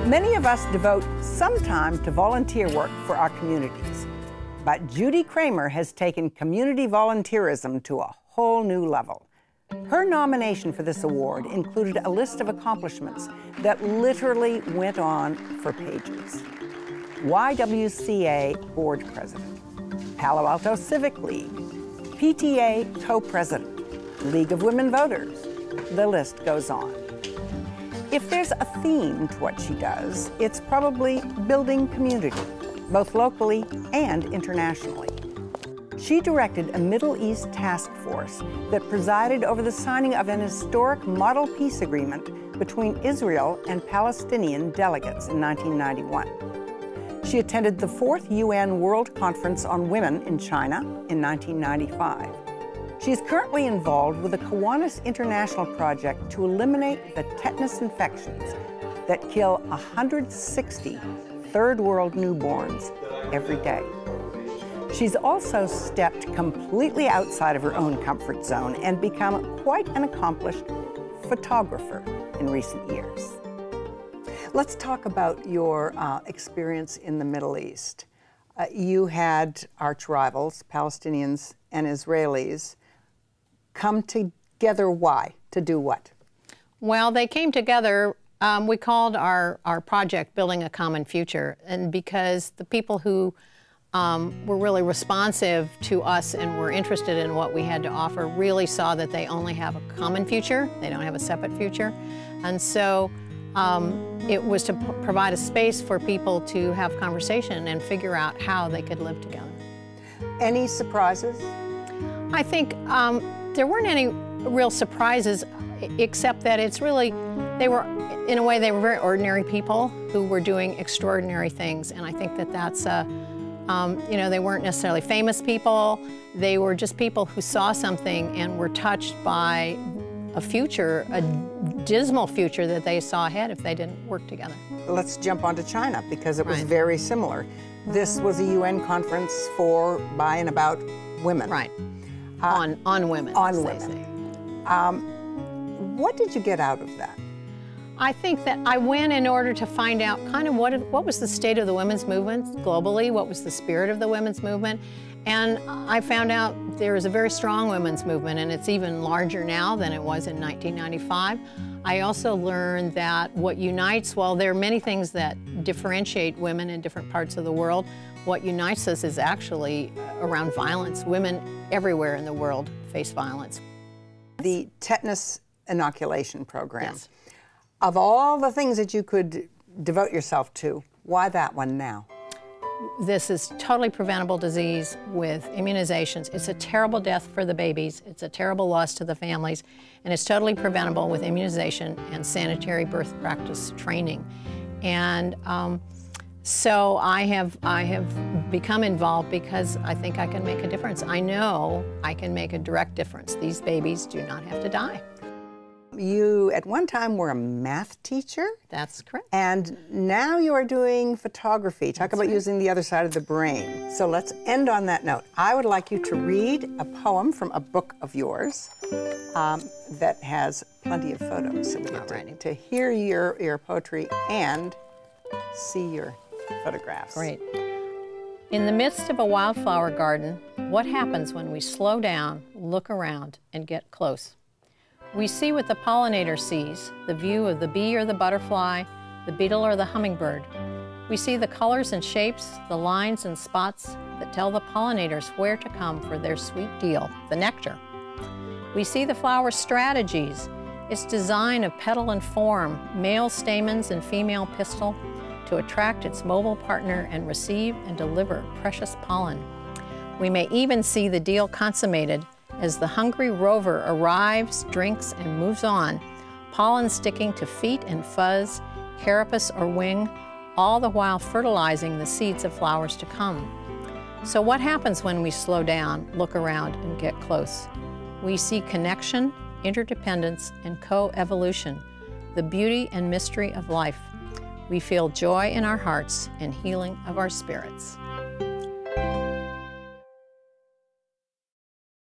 Many of us devote some time to volunteer work for our communities, but Judy Kramer has taken community volunteerism to a whole new level. Her nomination for this award included a list of accomplishments that literally went on for pages. YWCA Board President, Palo Alto Civic League, PTA Co-President, League of Women Voters. The list goes on. If there's a theme to what she does, it's probably building community, both locally and internationally. She directed a Middle East task force that presided over the signing of an historic model peace agreement between Israel and Palestinian delegates in 1991. She attended the 4th UN World Conference on Women in China in 1995. She is currently involved with the Kiwanis International Project to eliminate the tetanus infections that kill 160 third world newborns every day. She's also stepped completely outside of her own comfort zone and become quite an accomplished photographer in recent years. Let's talk about your experience in the Middle East. You had arch rivals, Palestinians and Israelis, come together. Why? To do what? Well, they came together, we called our project Building a Common Future, and because the people who were really responsive to us and were interested in what we had to offer really saw that they only have a common future, they don't have a separate future. And so it was to provide a space for people to have conversation and figure out how they could live together. Any surprises? I think there weren't any real surprises, except that it's really, they were, in a way, they were very ordinary people who were doing extraordinary things. And I think that that's, you know, they weren't necessarily famous people. They were just people who saw something and were touched by a future, a dismal future that they saw ahead if they didn't work together. Let's jump onto China, because it was Right. very similar. This was a UN conference for, by, and about women. Right. On women. On as they women. say. What did you get out of that? I think that I went in order to find out kind of what was the state of the women's movement globally, what was the spirit of the women's movement, and I found out there is a very strong women's movement, and it's even larger now than it was in 1995. I also learned that what unites, while there are many things that differentiate women in different parts of the world, what unites us is actually around violence. Women everywhere in the world face violence. The tetanus inoculation program. Yes. Of all the things that you could devote yourself to, why that one now? This is totally preventable disease with immunizations. It's a terrible death for the babies. It's a terrible loss to the families. And it's totally preventable with immunization and sanitary birth practice training. And so I have become involved because I think I can make a difference. I know I can make a direct difference. These babies do not have to die. You, at one time, were a math teacher. That's correct. And now you are doing photography. Talk about using the other side of the brain. So let's end on that note. I would like you to read a poem from a book of yours that has plenty of photos. So we get to hear your poetry and see your photographs. Great. In the midst of a wildflower garden, what happens when we slow down, look around, and get close? We see what the pollinator sees, the view of the bee or the butterfly, the beetle or the hummingbird. We see the colors and shapes, the lines and spots that tell the pollinators where to come for their sweet deal, the nectar. We see the flower's strategies, its design of petal and form, male stamens and female pistil, to attract its mobile partner and receive and deliver precious pollen. We may even see the deal consummated as the hungry rover arrives, drinks, and moves on, pollen sticking to feet and fuzz, carapace or wing, all the while fertilizing the seeds of flowers to come. So what happens when we slow down, look around, and get close? We see connection, interdependence, and co-evolution, the beauty and mystery of life. We feel joy in our hearts and healing of our spirits.